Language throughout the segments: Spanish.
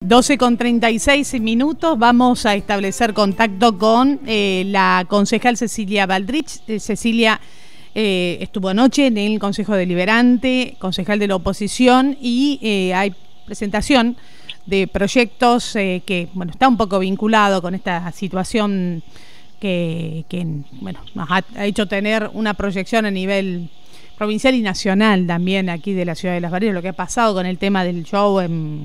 12:36 vamos a establecer contacto con la concejal Cecilia Baldrich. Cecilia estuvo anoche en el Consejo Deliberante, concejal de la oposición, y hay presentación de proyectos que, bueno, está un poco vinculado con esta situación que bueno, nos ha hecho tener una proyección a nivel provincial y nacional también aquí de la ciudad de Las Varillas, lo que ha pasado con el tema del show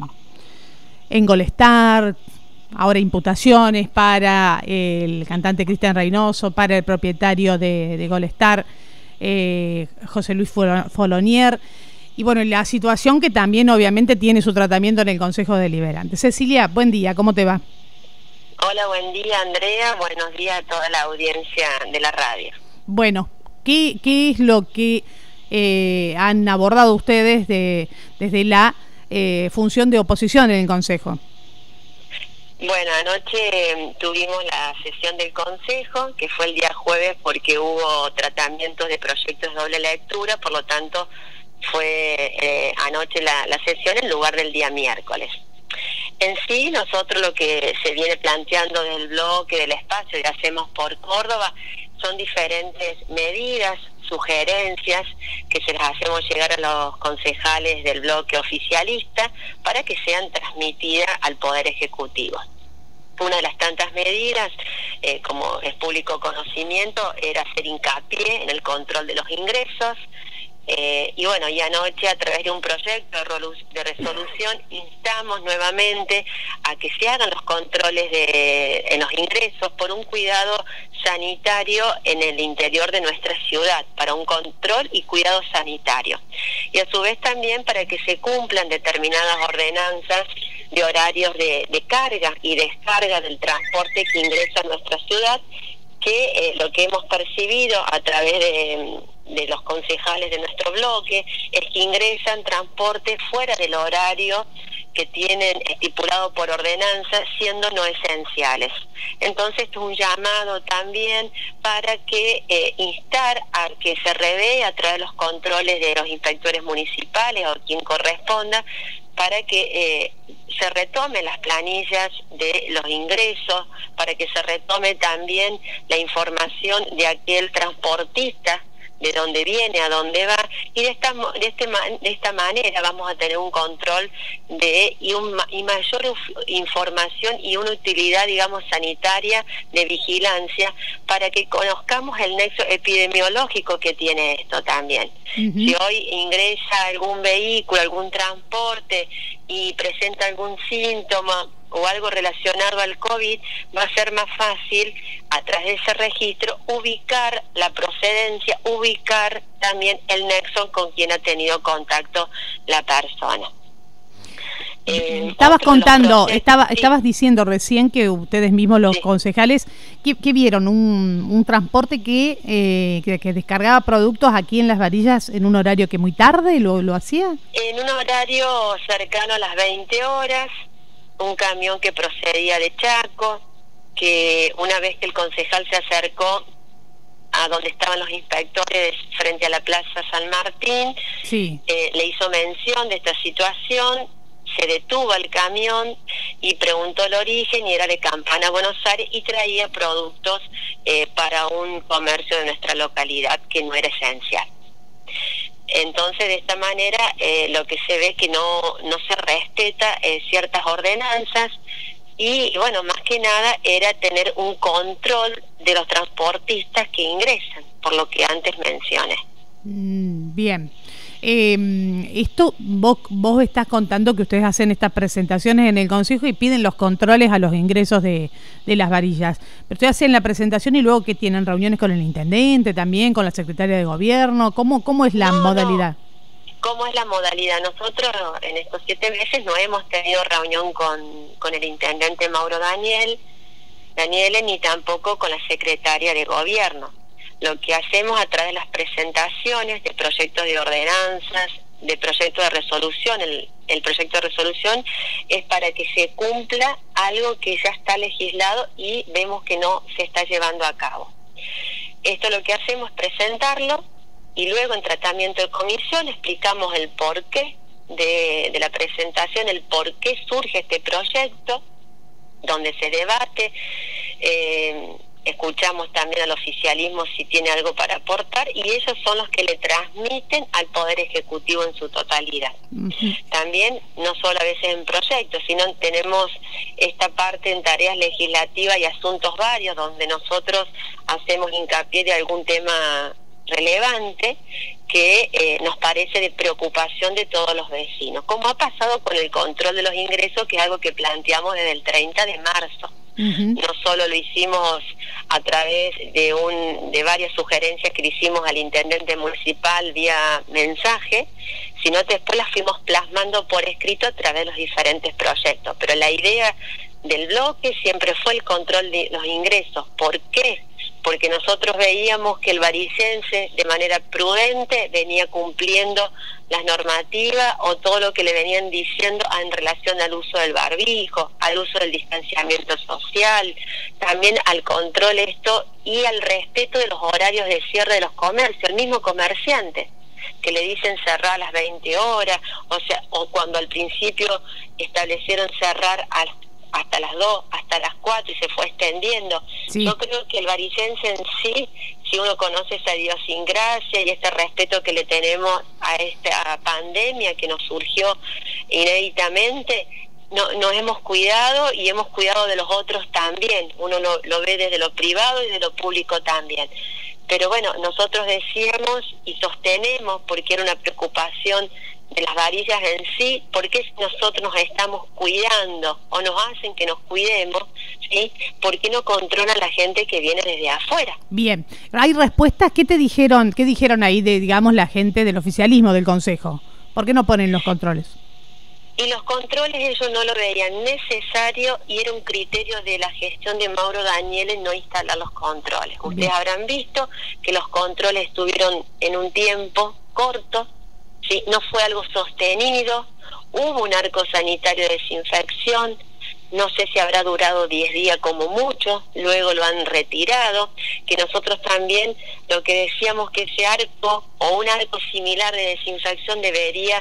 en Golestar, ahora imputaciones para el cantante Cristian Reynoso, para el propietario de Golestar, José Luis Folonier, y bueno, la situación que también obviamente tiene su tratamiento en el Consejo Deliberante. Cecilia, buen día, ¿cómo te va? Hola, buen día, Andrea, buenos días a toda la audiencia de la radio. Bueno, ¿qué es lo que han abordado ustedes desde la función de oposición en el Consejo? Bueno, anoche tuvimos la sesión del Consejo, que fue el día jueves porque hubo tratamientos de proyectos de doble lectura, por lo tanto fue anoche la sesión en lugar del día miércoles. En sí, nosotros lo que se viene planteando del bloque, del espacio que hacemos por Córdoba, son diferentes medidas, sugerencias que se las hacemos llegar a los concejales del bloque oficialista para que sean transmitidas al Poder Ejecutivo. Una de las tantas medidas, como es público conocimiento, era hacer hincapié en el control de los ingresos. Y bueno, y anoche a través de un proyecto de resolución instamos nuevamente a que se hagan los controles en los ingresos por un cuidado sanitario en el interior de nuestra ciudad, para un control y cuidado sanitario. Y a su vez también para que se cumplan determinadas ordenanzas de horarios de carga y descarga del transporte que ingresa a nuestra ciudad, que lo que hemos percibido a través de los concejales de nuestro bloque es que ingresan transporte fuera del horario que tienen estipulado por ordenanza, siendo no esenciales. Entonces esto es un llamado también para que instar a que se revee a través de los controles de los inspectores municipales o quien corresponda, para que se retomen las planillas de los ingresos, para que se retome también la información de aquel transportista, de dónde viene, a dónde va, y de esta manera vamos a tener un control y mayor información y una utilidad, digamos, sanitaria de vigilancia, para que conozcamos el nexo epidemiológico que tiene esto también. Si hoy ingresa algún vehículo, algún transporte y presenta algún síntoma o algo relacionado al COVID, va a ser más fácil a través de ese registro ubicar la procedencia, ubicar también el nexo con quien ha tenido contacto la persona. Estabas contando, estabas diciendo recién que ustedes mismos, los concejales, que vieron un transporte que descargaba productos aquí en Las Varillas en un horario que muy tarde lo hacía. En un horario cercano a las 20 horas, un camión que procedía de Chaco, que una vez que el concejal se acercó a donde estaban los inspectores frente a la Plaza San Martín, sí, le hizo mención de esta situación, se detuvo el camión y preguntó el origen, y era de Campana, Buenos Aires, y traía productos para un comercio de nuestra localidad que no era esencial. Entonces, de esta manera, lo que se ve que no se respeta ciertas ordenanzas, y bueno, más que nada era tener un control de los transportistas que ingresan, por lo que antes mencioné. Bien. Esto vos estás contando que ustedes hacen estas presentaciones en el Consejo y piden los controles a los ingresos de Las Varillas, pero ustedes hacen la presentación y luego que tienen reuniones con el intendente también, con la secretaria de gobierno. ¿Cómo es la modalidad? ¿Cómo es la modalidad? Nosotros en estos 7 meses no hemos tenido reunión con el intendente Mauro Daniele, ni tampoco con la secretaria de gobierno. Lo que hacemos a través de las presentaciones de proyectos de ordenanzas, de proyectos de resolución, el proyecto de resolución es para que se cumpla algo que ya está legislado y vemos que no se está llevando a cabo. Esto lo que hacemos es presentarlo, y luego en tratamiento de comisión explicamos el porqué de la presentación el por qué surge este proyecto, donde se debate, escuchamos también al oficialismo si tiene algo para aportar, y ellos son los que le transmiten al Poder Ejecutivo en su totalidad. También, no solo a veces en proyectos, sino tenemos esta parte en tareas legislativas y asuntos varios, donde nosotros hacemos hincapié de algún tema relevante que nos parece de preocupación de todos los vecinos, como ha pasado con el control de los ingresos, que es algo que planteamos desde el 30 de marzo. No solo lo hicimos a través de varias sugerencias que le hicimos al intendente municipal vía mensaje, sino después las fuimos plasmando por escrito a través de los diferentes proyectos. Pero la idea del bloque siempre fue el control de los ingresos. ¿Por qué? Porque nosotros veíamos que el varicense de manera prudente venía cumpliendo las normativas o todo lo que le venían diciendo en relación al uso del barbijo, al uso del distanciamiento social, también al control y al respeto de los horarios de cierre de los comercios. El mismo comerciante que le dicen cerrar a las 20 horas, o cuando al principio establecieron cerrar hasta las 2, hasta las 4 y se fue extendiendo. Sí. Yo creo que el varicense en sí, si uno conoce esa idiosincrasia y este respeto que le tenemos a esta pandemia que nos surgió inéditamente, nos hemos cuidado y hemos cuidado de los otros también. Uno lo ve desde lo privado y de lo público también. Pero bueno, nosotros decíamos y sostenemos, porque era una preocupación de las varillas en sí, porque nosotros nos estamos cuidando o nos hacen que nos cuidemos, ¿sí? ¿Por qué no controlan la gente que viene desde afuera? Bien, ¿hay respuestas? ¿Qué te dijeron? ¿Qué dijeron ahí de, digamos, la gente del oficialismo del Consejo? ¿Por qué no ponen los controles? Y los controles ellos no lo veían necesario, y era un criterio de la gestión de Mauro Daniele no instalar los controles. Bien. Ustedes habrán visto que los controles estuvieron en un tiempo corto, ¿sí? No fue algo sostenido, hubo un arco sanitario de desinfección, no sé si habrá durado 10 días como mucho, luego lo han retirado, que nosotros también lo que decíamos que ese arco o un arco similar de desinfección debería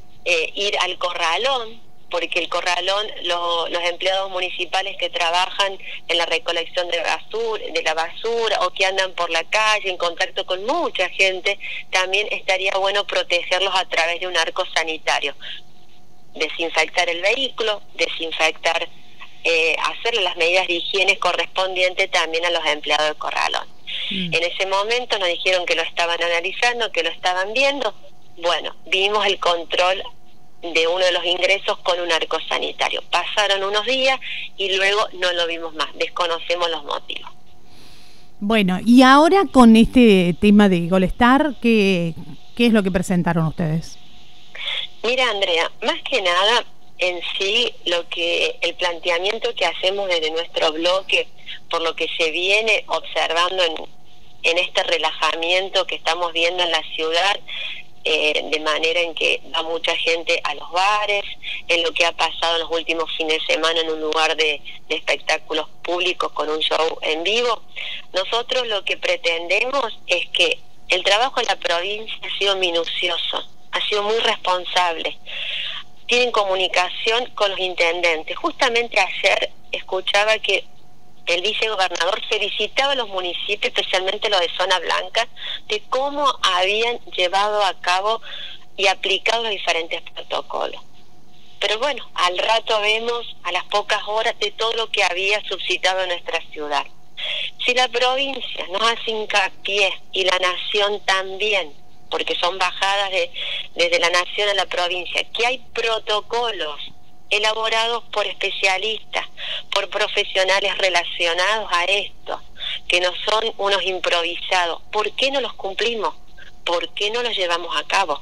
ir al corralón, porque el corralón, los empleados municipales que trabajan en la recolección de la basura o que andan por la calle en contacto con mucha gente, también estaría bueno protegerlos a través de un arco sanitario. Desinfectar el vehículo, desinfectar, hacerle las medidas de higiene correspondientes también a los empleados del corralón. En ese momento nos dijeron que lo estaban analizando, que lo estaban viendo. Bueno, vimos el control de uno de los ingresos con un arco sanitario. Pasaron unos días y luego no lo vimos más, desconocemos los motivos. Bueno, y ahora con este tema de Golestar, ¿qué es lo que presentaron ustedes? Mira, Andrea, más que nada en sí el planteamiento que hacemos desde nuestro bloque, por lo que se viene observando en este relajamiento que estamos viendo en la ciudad, de manera en que va mucha gente a los bares, en lo que ha pasado en los últimos fines de semana en un lugar de espectáculos públicos con un show en vivo. Nosotros lo que pretendemos es que el trabajo en la provincia ha sido minucioso, ha sido muy responsable. Tienen comunicación con los intendentes. Justamente ayer escuchaba que el vicegobernador felicitaba a los municipios, especialmente los de zona blanca, de cómo habían llevado a cabo y aplicado los diferentes protocolos. Pero bueno, al rato vemos, a las pocas horas, de todo lo que había suscitado en nuestra ciudad. Si la provincia nos hace hincapié, y la nación también, porque son bajadas desde la nación a la provincia, que hay protocolos elaborados por especialistas, por profesionales relacionados a esto, que no son unos improvisados. ¿Por qué no los cumplimos? ¿Por qué no los llevamos a cabo?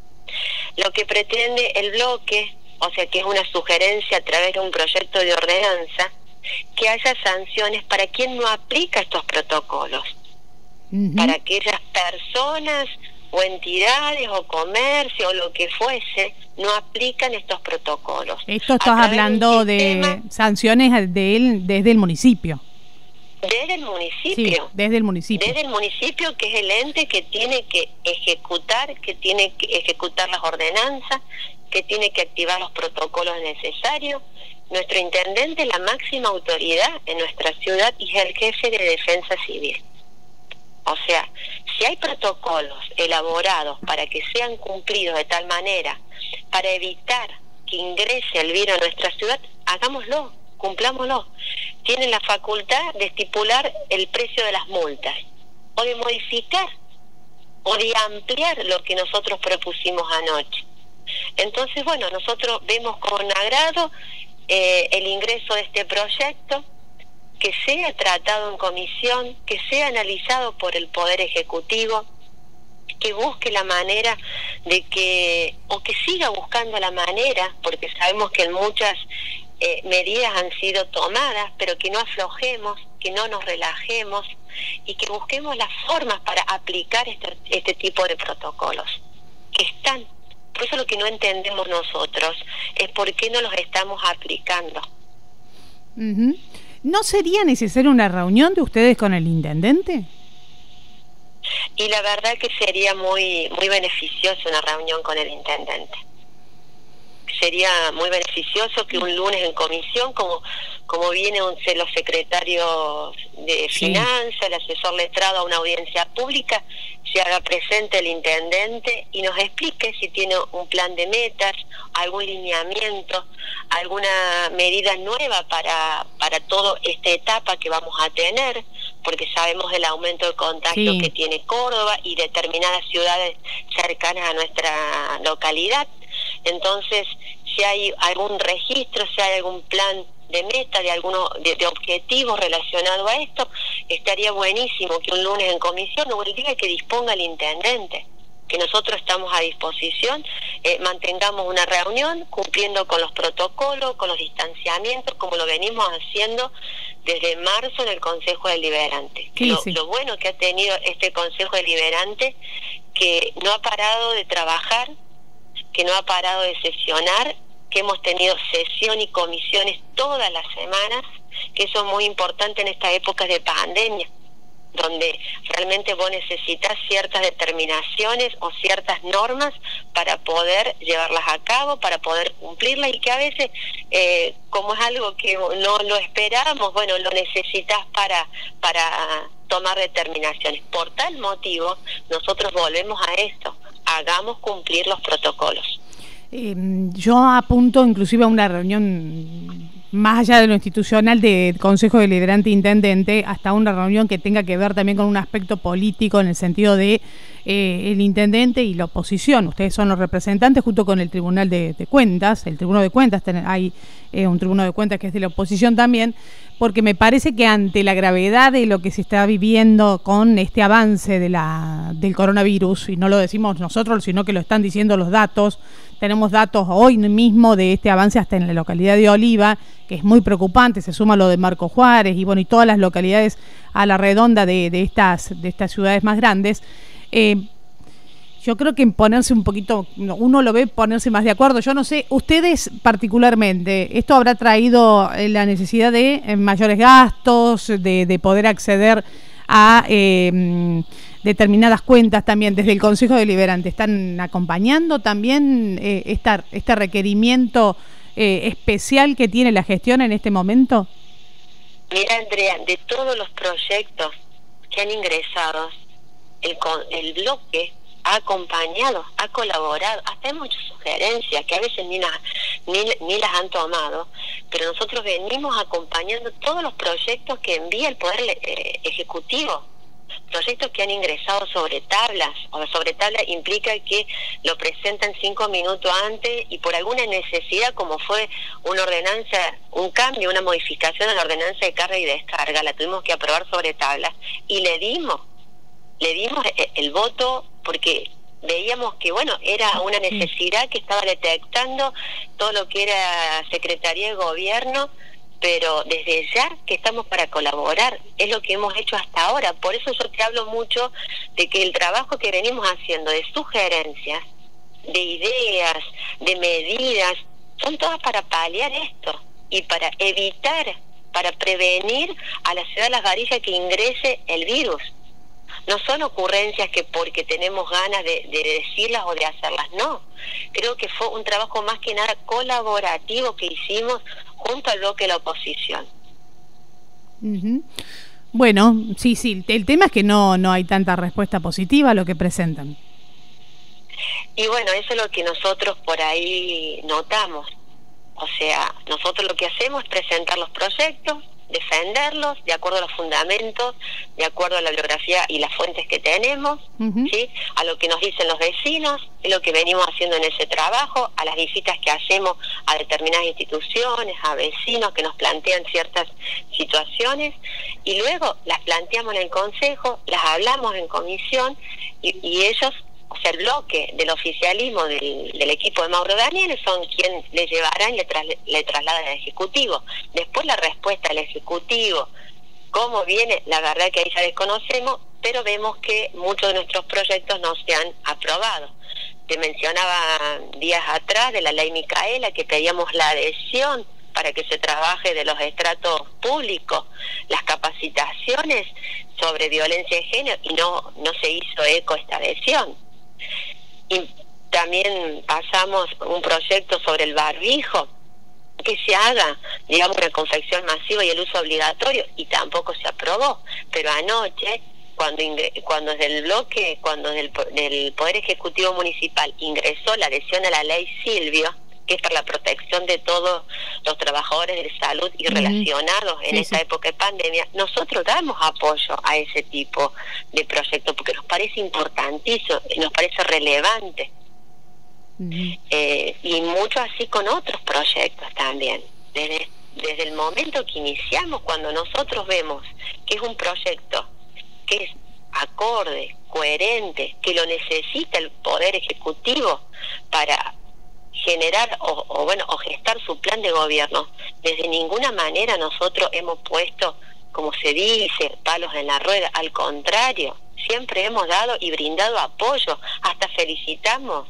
Lo que pretende el bloque, o sea que es una sugerencia a través de un proyecto de ordenanza, que haya sanciones para quien no aplica estos protocolos, para aquellas personas o entidades o comercio o lo que fuese no aplican estos protocolos. Esto estás hablando de sanciones desde el municipio. Desde el municipio. Sí, desde el municipio. Desde el municipio, que es el ente que tiene que ejecutar las ordenanzas que tiene que activar los protocolos necesarios. Nuestro intendente es la máxima autoridad en nuestra ciudad y es el jefe de defensa civil. O sea, si hay protocolos elaborados para que sean cumplidos de tal manera, para evitar que ingrese el virus a nuestra ciudad, hagámoslo, cumplámoslo. Tienen la facultad de estipular el precio de las multas, o de modificar, o de ampliar lo que nosotros propusimos anoche. Entonces, bueno, nosotros vemos con agrado el ingreso de este proyecto, que sea tratado en comisión, que sea analizado por el Poder Ejecutivo, que busque la manera de que, o que siga buscando la manera, porque sabemos que en muchas medidas han sido tomadas, pero que no aflojemos, que no nos relajemos y que busquemos las formas para aplicar este tipo de protocolos, que están. Por eso lo que no entendemos nosotros es por qué no los estamos aplicando. ¿No sería necesaria una reunión de ustedes con el intendente? Y la verdad que sería muy beneficioso una reunión con el intendente. Sería muy beneficioso que un lunes en comisión, como vienen los secretarios de finanzas, el asesor letrado a una audiencia pública, se haga presente el intendente y nos explique si tiene un plan de metas, algún lineamiento, alguna medida nueva para toda esta etapa que vamos a tener, porque sabemos del aumento de contagio que tiene Córdoba y determinadas ciudades cercanas a nuestra localidad. Entonces, si hay algún registro, si hay algún plan de meta, de objetivos relacionados a esto, estaría buenísimo que un lunes en comisión o el día que disponga el intendente, que nosotros estamos a disposición, mantengamos una reunión cumpliendo con los protocolos, con los distanciamientos, como lo venimos haciendo desde marzo en el Consejo Deliberante. Lo bueno que ha tenido este Consejo Deliberante, que no ha parado de trabajar, que no ha parado de sesionar, que hemos tenido sesión y comisiones todas las semanas, que eso es muy importante en estas épocas de pandemia, donde realmente vos necesitas ciertas determinaciones o ciertas normas para poder llevarlas a cabo, para poder cumplirlas, y que a veces, como es algo que no lo esperábamos, bueno, lo necesitas para tomar determinaciones. Por tal motivo, nosotros volvemos a esto: hagamos cumplir los protocolos. Yo apunto inclusive a una reunión más allá de lo institucional de Consejo Deliberante Intendente, hasta una reunión que tenga que ver también con un aspecto político, en el sentido de el intendente y la oposición. Ustedes son los representantes junto con el Tribunal de Cuentas. El Tribunal de Cuentas, hay un Tribunal de Cuentas que es de la oposición también, porque me parece que ante la gravedad de lo que se está viviendo con este avance del coronavirus, y no lo decimos nosotros, sino que lo están diciendo los datos, tenemos datos hoy mismo de este avance hasta en la localidad de Oliva, que es muy preocupante, se suma lo de Marco Juárez y bueno, y todas las localidades a la redonda de estas ciudades más grandes. Yo creo que en ponerse un poquito, uno lo ve ponerse más de acuerdo. Yo no sé, ustedes particularmente, ¿esto habrá traído la necesidad de mayores gastos, de poder acceder a determinadas cuentas también desde el Consejo Deliberante? ¿Están acompañando también este requerimiento especial que tiene la gestión en este momento? Mira, Andrea, de todos los proyectos que han ingresado, el bloque ha acompañado, ha colaborado, hasta hay muchas sugerencias que a veces ni las han tomado, pero nosotros venimos acompañando todos los proyectos que envía el Poder Ejecutivo, proyectos que han ingresado sobre tablas, o sobre tablas implica que lo presentan 5 minutos antes y por alguna necesidad, como fue una ordenanza, un cambio, una modificación a la ordenanza de carga y descarga, la tuvimos que aprobar sobre tablas y le dimos el voto porque veíamos que, bueno, era una necesidad que estaba detectando todo lo que era Secretaría de Gobierno, pero desde ya que estamos para colaborar, es lo que hemos hecho hasta ahora. Por eso yo te hablo mucho de que el trabajo que venimos haciendo de sugerencias, de ideas, de medidas, son todas para paliar esto y para evitar, para prevenir a la ciudad de Las Varillas que ingrese el virus. No son ocurrencias que porque tenemos ganas de decirlas o de hacerlas, no. Creo que fue un trabajo más que nada colaborativo que hicimos junto al bloque de la oposición. Uh-huh. Bueno, sí, el tema es que no hay tanta respuesta positiva a lo que presentan. Y bueno, eso es lo que nosotros por ahí notamos. O sea, nosotros lo que hacemos es presentar los proyectos, defenderlos de acuerdo a los fundamentos, de acuerdo a la bibliografía y las fuentes que tenemos, ¿sí? A lo que nos dicen los vecinos, es lo que venimos haciendo en ese trabajo, a las visitas que hacemos a determinadas instituciones, a vecinos que nos plantean ciertas situaciones, y luego las planteamos en el Consejo, las hablamos en comisión, y ellos, o sea, el bloque del oficialismo del equipo de Mauro Daniel son quien le llevarán y le trasladan al Ejecutivo. Después la respuesta del Ejecutivo, cómo viene, la verdad que ahí ya desconocemos, pero vemos que muchos de nuestros proyectos no se han aprobado. Te mencionaba días atrás de la ley Micaela, que pedíamos la adhesión para que se trabaje de los estratos públicos, las capacitaciones sobre violencia de género, y no se hizo eco esta adhesión. Y también pasamos un proyecto sobre el barbijo, que se haga, digamos, una confección masiva y el uso obligatorio, y tampoco se aprobó. Pero anoche, cuando desde el bloque, cuando del Poder Ejecutivo Municipal ingresó la adhesión a la ley Silvio, que es para la protección de todos los trabajadores de salud y relacionados en esta época de pandemia, nosotros damos apoyo a ese tipo de proyectos porque nos parece importantísimo, nos parece relevante. Y mucho así con otros proyectos también. Desde el momento que iniciamos, cuando nosotros vemos que es un proyecto que es acorde, coherente, que lo necesita el Poder Ejecutivo para generar o gestar su plan de gobierno, desde ninguna manera nosotros hemos puesto, como se dice, palos en la rueda. Al contrario, siempre hemos dado y brindado apoyo, hasta felicitamos.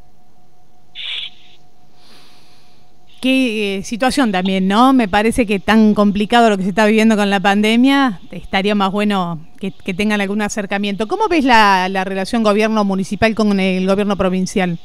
Qué situación también, ¿no? Me parece que tan complicado lo que se está viviendo con la pandemia, estaría más bueno que tengan algún acercamiento. ¿Cómo ves la relación gobierno municipal con el gobierno provincial?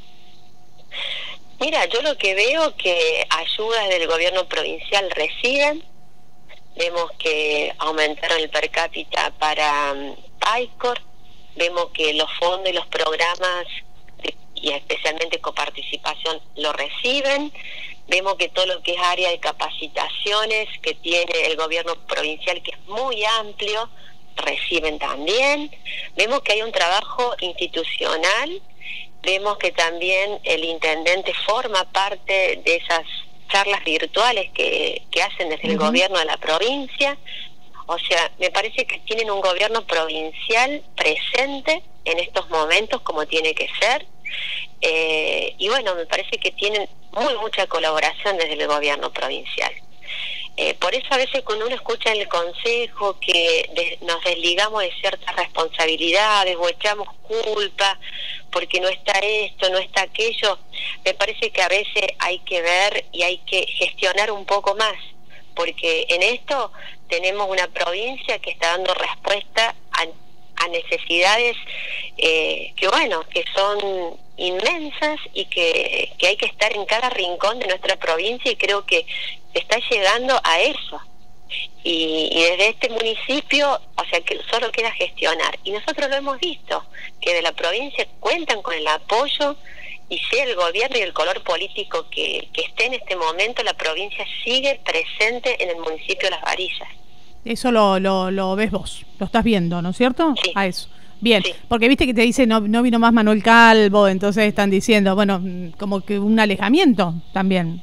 Mira, yo lo que veo que ayudas del gobierno provincial reciben, vemos que aumentaron el per cápita para PAICOR, vemos que los fondos y los programas, y especialmente coparticipación, lo reciben, vemos que todo lo que es área de capacitaciones que tiene el gobierno provincial, que es muy amplio, reciben también, vemos que hay un trabajo institucional. Vemos que también el intendente forma parte de esas charlas virtuales que hacen desde el gobierno de la provincia. O sea, me parece que tienen un gobierno provincial presente en estos momentos como tiene que ser. Y bueno, me parece que tienen mucha colaboración desde el gobierno provincial. Por eso a veces cuando uno escucha en el Consejo que nos desligamos de ciertas responsabilidades o echamos culpa porque no está esto, no está aquello, me parece que a veces hay que ver y hay que gestionar un poco más, porque en esto tenemos una provincia que está dando respuesta a necesidades que son inmensas y que hay que estar en cada rincón de nuestra provincia, y creo que está llegando a eso. Y desde este municipio, o sea, que solo queda gestionar. Y nosotros lo hemos visto, que de la provincia cuentan con el apoyo, y sea el gobierno y el color político que esté en este momento, la provincia sigue presente en el municipio de Las Varillas. Eso lo ves vos, lo estás viendo, ¿no es cierto? Sí. A eso. Bien, sí. Porque viste que te dice no vino más Manuel Calvo, entonces están diciendo, bueno, como que un alejamiento también.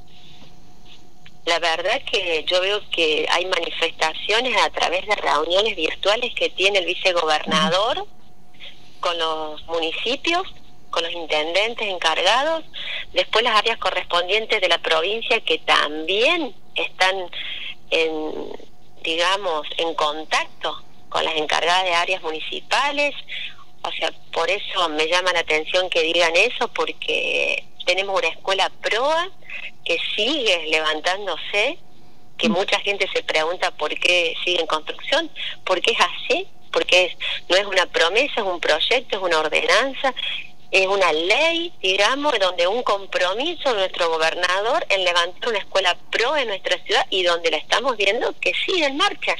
La verdad que yo veo que hay manifestaciones a través de reuniones virtuales que tiene el vicegobernador con los municipios, con los intendentes encargados, después las áreas correspondientes de la provincia que también están en contacto con las encargadas de áreas municipales. O sea, por eso me llama la atención que digan eso, porque tenemos una escuela proa que sigue levantándose, que mucha gente se pregunta por qué sigue en construcción, porque es así. porque no es una promesa, es un proyecto, es una ordenanza, es una ley, digamos, donde un compromiso de nuestro gobernador en levantar una escuela pro en nuestra ciudad y donde la estamos viendo que sigue en marcha.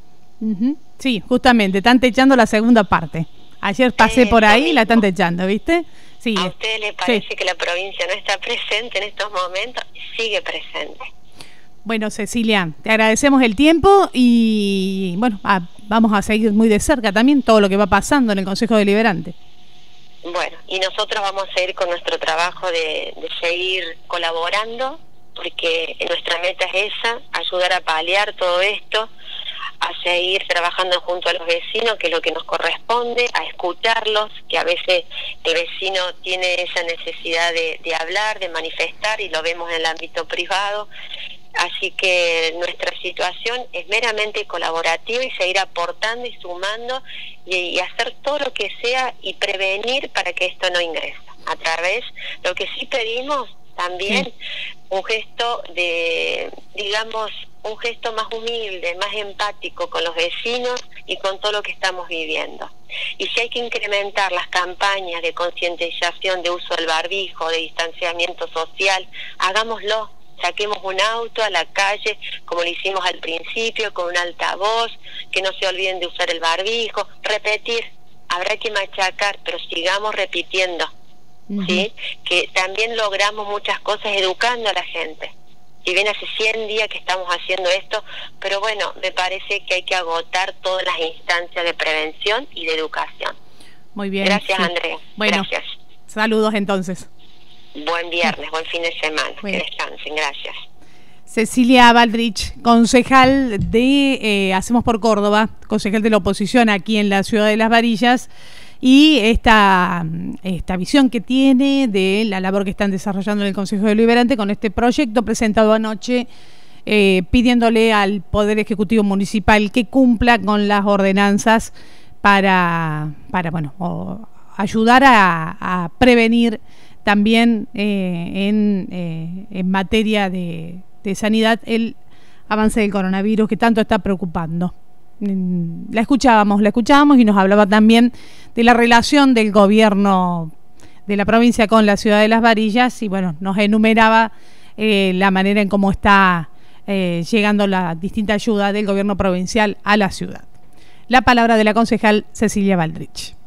Sí, justamente, están techando la segunda parte. Ayer pasé por ahí y la están techando, ¿viste? Sí. ¿A usted le parece que la provincia no está presente en estos momentos? Sigue presente. Bueno, Cecilia, te agradecemos el tiempo y bueno, vamos a seguir muy de cerca también todo lo que va pasando en el Consejo Deliberante. Bueno, y nosotros vamos a seguir con nuestro trabajo de seguir colaborando, porque nuestra meta es esa, ayudar a paliar todo esto, a seguir trabajando junto a los vecinos, que es lo que nos corresponde, a escucharlos, que a veces el vecino tiene esa necesidad de hablar, de manifestar, y lo vemos en el ámbito privado. Así que nuestra situación es meramente colaborativa y seguir aportando y sumando y hacer todo lo que sea y prevenir para que esto no ingrese. A través, lo que sí pedimos también, un gesto de, digamos, un gesto más humilde, más empático con los vecinos y con todo lo que estamos viviendo. Y si hay que incrementar las campañas de concientización de uso del barbijo, de distanciamiento social, hagámoslo. Saquemos un auto a la calle, como lo hicimos al principio, con un altavoz, que no se olviden de usar el barbijo, repetir, habrá que machacar, pero sigamos repitiendo, ¿sí? Que también logramos muchas cosas educando a la gente. Si bien hace 100 días que estamos haciendo esto, pero bueno, me parece que hay que agotar todas las instancias de prevención y de educación. Muy bien. Gracias, Andrea. Bueno, gracias. Saludos entonces. Buen viernes, buen fin de semana. Bueno. Que descansen, gracias. Cecilia Baldrich, concejal de Hacemos por Córdoba, concejal de la oposición aquí en la ciudad de Las Varillas, y esta visión que tiene de la labor que están desarrollando en el Consejo Deliberante con este proyecto presentado anoche, pidiéndole al Poder Ejecutivo Municipal que cumpla con las ordenanzas para bueno, ayudar a prevenir también en materia de sanidad el avance del coronavirus que tanto está preocupando. La escuchábamos y nos hablaba también de la relación del gobierno de la provincia con la ciudad de Las Varillas y bueno, nos enumeraba la manera en cómo está llegando la distinta ayuda del gobierno provincial a la ciudad. La palabra de la concejal Cecilia Baldrich.